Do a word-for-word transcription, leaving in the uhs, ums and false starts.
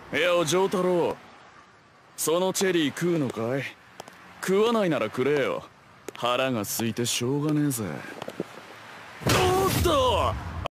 いや丈太郎、そのチェリー食うのかい？食わないならくれよ。腹が空いてしょうがねえぜ。おっと